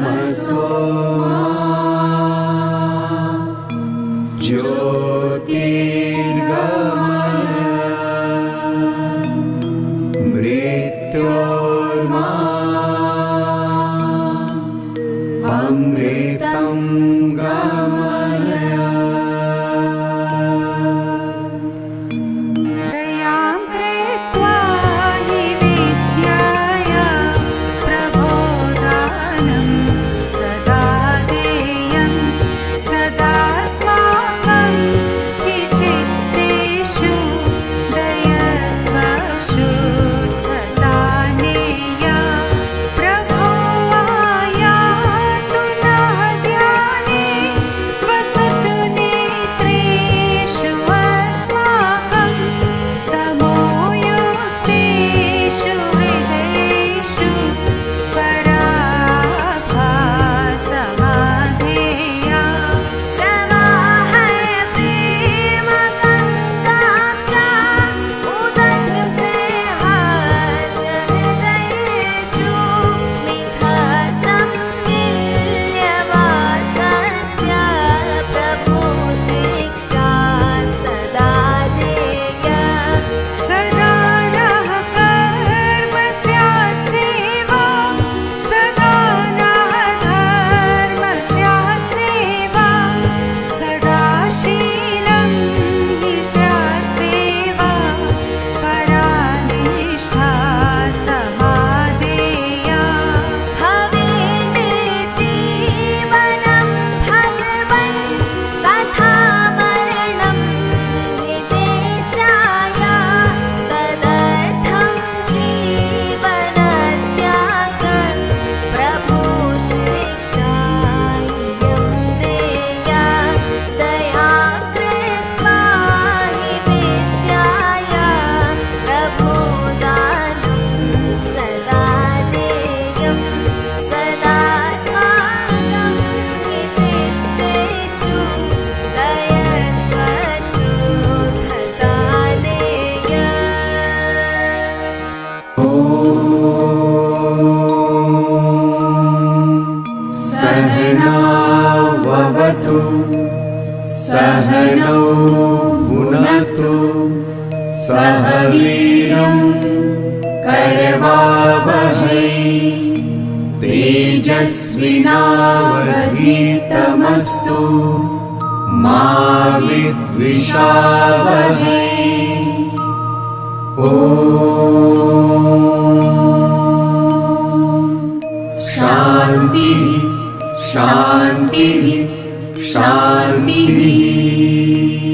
तमसो ज्योतिर्गमय मृत्योर्मा अमृतं गमय। दयां कृत्वा हि विद्याय प्रबोधानं सदा देयं सदा स्वामं हि चित्तेषु दयस्व शुद्धतानेया प्रभो आयातु नः ध्याने वसतु नेत्रेषु अस्माकं तमोयुक्तेषु हृदयेषु पराभासमाधेया प्रवाहय प्रेमगङ्गां च उदध्रुं स्नेहस्य हृदयेषु मिथा संनिल्यवासस्य प्रभो शिक्षा सदा देया सदा नः कर्म स्यात् सेवा सदा नः धर्म स्यात् सेवा सदा शीलं हि स्यात् सेवा परानिष्ठा समादेया हविर्जीवनं भगवन् तथा मरणं हि देशाय तदर्थं जीवनत्यागं प्रभो शिक्षायं देया दयां कृत्वा हि विद्याय प्रबोधानं सदा देयं सदा स्वागं हि चित्तेषु दयस्व शुद्धतानेया। सहनाववतु सहनौ भुनक्तु सह वीर्यं करवावहै तेजस्विनावधीतमस्तु मा विद्विषावहै। ॐ शान्तिः शान्तिः शान्तिः।